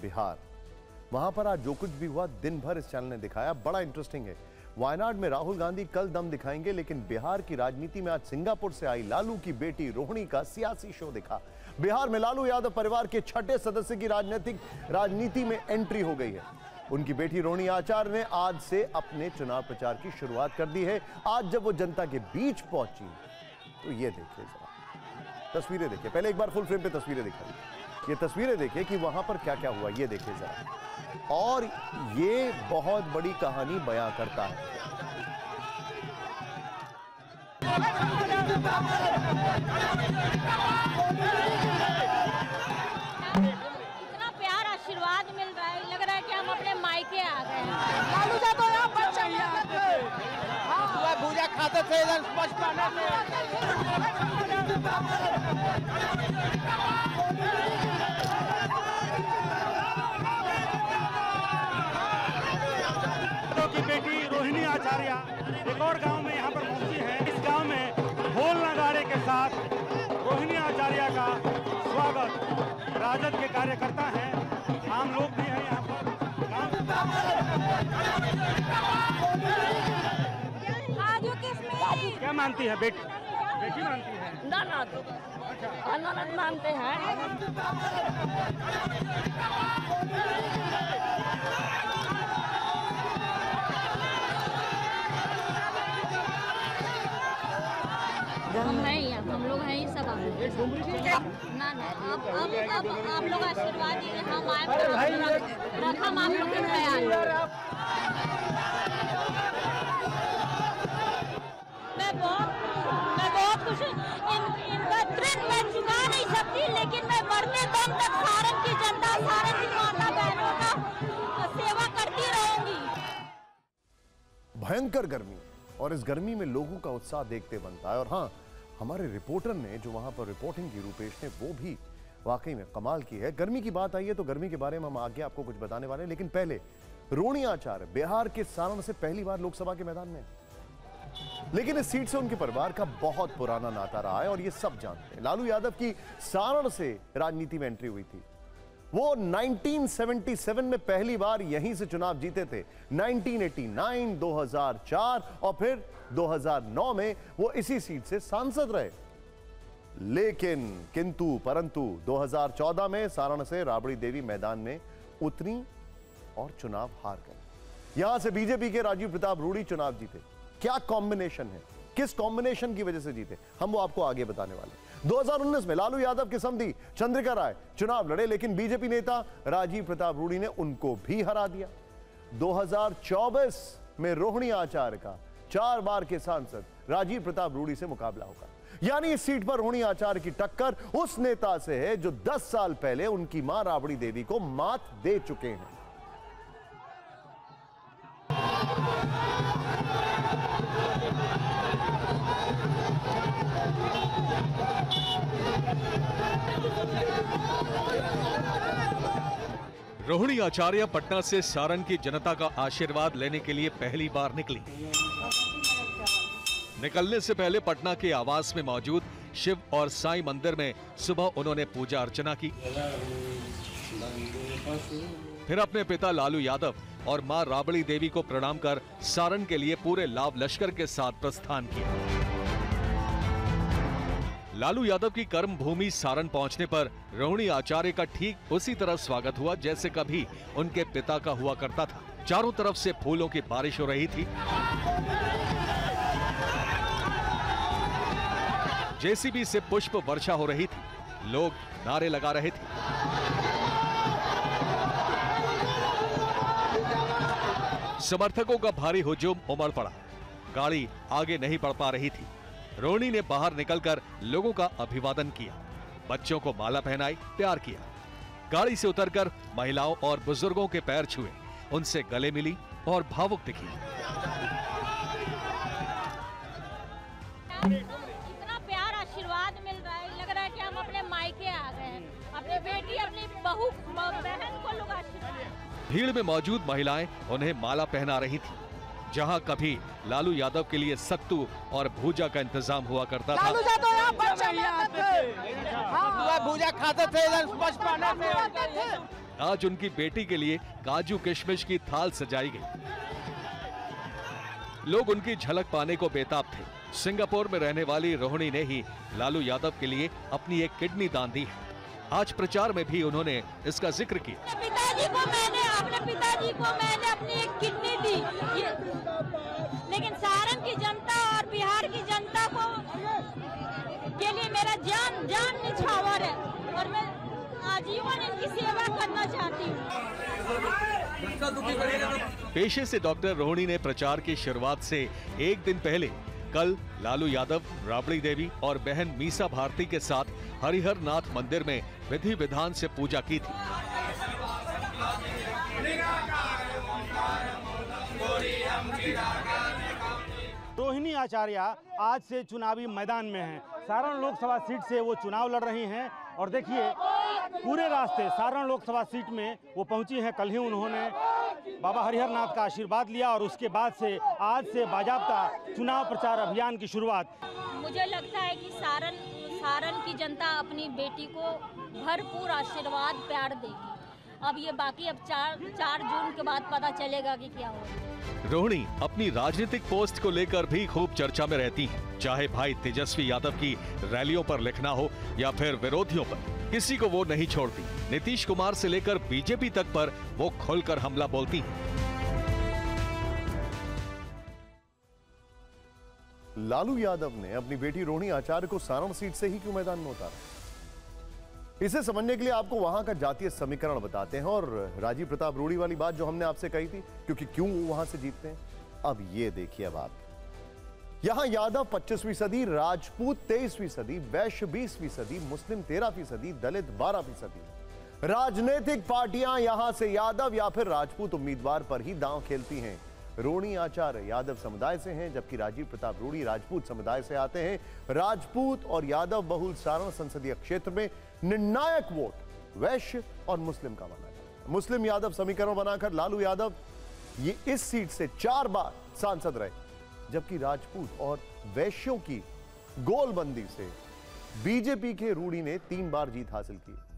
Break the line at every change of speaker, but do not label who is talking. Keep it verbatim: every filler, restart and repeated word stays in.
बिहार। वहां पर आज जो कुछ भी हुआ दिन भर इस चैनल ने दिखाया, बड़ा इंटरेस्टिंग है। वायनाड में राहुल गांधी कल दम दिखाएंगे, लेकिन बिहार की राजनीति में आज सिंगापुर से आई लालू की बेटी रोहिणी का सियासी शो दिखा। बिहार में लालू यादव परिवार के छठे सदस्य की राजनीतिक राजनीति में एंट्री हो गई है। उनकी बेटी रोहिणी आचार्य ने आज से अपने चुनाव प्रचार की शुरुआत कर दी है। आज जब वो जनता के बीच पहुंची तो ये देखिए, जरा तस्वीरें देखिए। पहले एक बार फुल फ्रेम पे तस्वीरें दिखाई, ये तस्वीरें देखिए कि वहां पर क्या क्या हुआ, ये देखिए जरा। और ये बहुत बड़ी कहानी बयां करता है।
इतना प्यार आशीर्वाद मिल रहा है, लग रहा है कि हम अपने मायके आ गए हैं।
लालू जा तो यहाँ बच्चा भूजा खाते थे इधर बचपन
की बेटी रोहिणी आचार्य एक और गांव में यहाँ पर पहुंची है। इस गांव में ढोल नगाड़े के साथ रोहिणी आचार्य का स्वागत राजद के कार्यकर्ता हैं, आम लोग भी हैं यहाँ पर। क्या मानती है बेटी? बेटी मानती है?
ननद ननद मानते हैं। हम हैं ही, हम लोग हैं ही सब। ना ना अब अब अब आप लोग आशीर्वाद दीजिए, हम आए रकम आप लोग के ख्याल। मैं बहुत मैं बहुत खुश हूँ। इनका ट्रिक मैं चुका नहीं सकती, लेकिन मैं मरने दम तक सारण की जनता, सारण की माता बहनों का सेवा करती रहूंगी।
भयंकर गर्मी, और इस गर्मी में लोगों का उत्साह देखते बनता है। और हाँ, हमारे रिपोर्टर ने जो वहां पर रिपोर्टिंग की, रूपेश ने, वो भी वाकई में कमाल की है। गर्मी की बात आई है तो गर्मी के बारे में हम आगे आपको कुछ बताने वाले हैं, लेकिन पहले रोहिणी आचार्य बिहार के सारण से पहली बार लोकसभा के मैदान में, लेकिन इस सीट से उनके परिवार का बहुत पुराना नाता रहा है और ये सब जानते हैं। लालू यादव की सारण से राजनीति में एंट्री हुई थी। वो उन्नीस सौ सतहत्तर में पहली बार यहीं से चुनाव जीते थे। उन्नीस सौ नवासी, दो हज़ार चार और फिर दो हज़ार नौ में वो इसी सीट से सांसद रहे। लेकिन किंतु परंतु दो हज़ार चौदह में सारण से राबड़ी देवी मैदान में उतरी और चुनाव हार गए। यहां से बीजेपी के राजीव प्रताप रूडी चुनाव जीते। क्या कॉम्बिनेशन है, किस कॉम्बिनेशन की वजह से जीते, हम वो आपको आगे बताने वाले। दो हज़ार उन्नीस में लालू यादव के समधी चंद्रिका राय चुनाव लड़े, लेकिन बीजेपी नेता राजीव प्रताप रूडी ने उनको भी हरा दिया। दो हज़ार चौबीस में रोहिणी आचार्य का चार बार के सांसद राजीव प्रताप रूडी से मुकाबला होगा। यानी इस सीट पर रोहिणी आचार्य की टक्कर उस नेता से है जो दस साल पहले उनकी मां राबड़ी देवी को मात दे चुके हैं।
रोहिणी आचार्य पटना से सारण की जनता का आशीर्वाद लेने के लिए पहली बार निकली। निकलने से पहले पटना के आवास में मौजूद शिव और साईं मंदिर में सुबह उन्होंने पूजा अर्चना की। फिर अपने पिता लालू यादव और मां राबड़ी देवी को प्रणाम कर सारण के लिए पूरे लाव लश्कर के साथ प्रस्थान किया। लालू यादव की कर्म भूमि सारण पहुंचने पर रोहिणी आचार्य का ठीक उसी तरह स्वागत हुआ जैसे कभी उनके पिता का हुआ करता था। चारों तरफ से फूलों की बारिश हो रही थी। जेसीबी से पुष्प वर्षा हो रही थी। लोग नारे लगा रहे थे। समर्थकों का भारी हुजूम उमड़ पड़ा। गाड़ी आगे नहीं बढ़ पा रही थी। रोहिणी ने बाहर निकलकर लोगों का अभिवादन किया, बच्चों को माला पहनाई, प्यार किया। गाड़ी से उतरकर महिलाओं और बुजुर्गों के पैर छुए, उनसे गले मिली और भावुक दिखी।
इतना प्यार आशीर्वाद मिल रहा है, लग रहा है कि हम अपने मायके आ गए हैं। अपनी बेटी, अपनी बहू, बहन को लोग आशीर्वाद।
भीड़ में मौजूद महिलाएं उन्हें माला पहना रही थी। जहां कभी लालू यादव के लिए सत्तू और भूजा का इंतजाम हुआ करता था,
लालू जा तो यहाँ बच्चा भूजा खाते थे इधर बचपन में।
आज उनकी बेटी के लिए काजू किशमिश की थाल सजाई गई। लोग उनकी झलक पाने को बेताब थे। सिंगापुर में रहने वाली रोहिणी ने ही लालू यादव के लिए अपनी एक किडनी दान दी है। आज प्रचार में भी उन्होंने इसका जिक्र किया।
पिताजी को मैंने अपने पिताजी को मैंने अपनी एक किडनी दी, ये, लेकिन सारण की जनता और बिहार की जनता को के लिए मेरा जान जान निछावर है और मैं आजीवन इनकी सेवा करना चाहती हूँ।
पेशे से डॉक्टर रोहिणी ने प्रचार की शुरुआत से एक दिन पहले कल लालू यादव, राबड़ी देवी और बहन मीसा भारती के साथ हरिहर नाथ मंदिर में विधि विधान से पूजा की थी।
रोहिणी आचार्य आज से चुनावी मैदान में हैं। सारण लोकसभा सीट से वो चुनाव लड़ रही हैं और देखिए पूरे रास्ते सारण लोकसभा सीट में वो पहुंची हैं। कल ही उन्होंने बाबा हरिहर नाथ का आशीर्वाद लिया और उसके बाद से आज से बाजाबता चुनाव प्रचार अभियान की शुरुआत।
मुझे लगता है कि सारण सारण की जनता अपनी बेटी को भरपूर आशीर्वाद प्यार देगी। अब ये बाकी अब चार चार जून के बाद पता चलेगा कि क्या होगा।
रोहिणी अपनी राजनीतिक पोस्ट को लेकर भी खूब चर्चा में रहती हैं। चाहे भाई तेजस्वी यादव की रैलियों पर लिखना हो या फिर विरोधियों पर, किसी को वो नहीं छोड़ती। नीतीश कुमार से लेकर बीजेपी तक पर वो खुलकर हमला बोलती हैं।
लालू यादव ने अपनी बेटी रोहिणी आचार्य को सारण सीट से ही क्यों मैदान में उतारा? इसे समझने के लिए आपको वहां का जातीय समीकरण बताते हैं और राजीव प्रताप रूड़ी वाली बात जो हमने आपसे कही थी, क्योंकि क्यों वो वहां से जीतते हैं, अब ये देखिए। अब आप यहां यादव पच्चीसवीं सदी, राजपूत तेईसवीं सदी, वैश्य बीसवीं सदी, मुस्लिम तेरह फीसदी, दलित बारह फीसदी। राजनीतिक पार्टियां यहां से यादव या फिर राजपूत उम्मीदवार पर ही दांव खेलती हैं। रोहिणी आचार्य यादव समुदाय से हैं, जबकि राजीव प्रताप रूड़ी राजपूत समुदाय से आते हैं। राजपूत और यादव बहुल सारण संसदीय क्षेत्र में निर्णायक वोट वैश्य और मुस्लिम का माना जाता है। मुस्लिम यादव समीकरण बनाकर लालू यादव ये इस सीट से चार बार सांसद रहे, जबकि राजपूत और वैश्यों की गोलबंदी से बीजेपी के रूड़ी ने तीन बार जीत हासिल की।